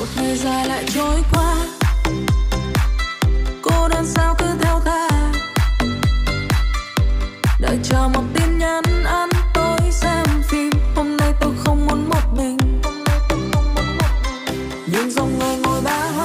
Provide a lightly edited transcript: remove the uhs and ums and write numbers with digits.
ngày dài lại trôi qua, cô đơn sao cứ theo ta, đợi chờ một tin nhắn ăn tối xem phim. Hôm nay tôi không muốn một mình, nhìn dòng người ngồi ba hoa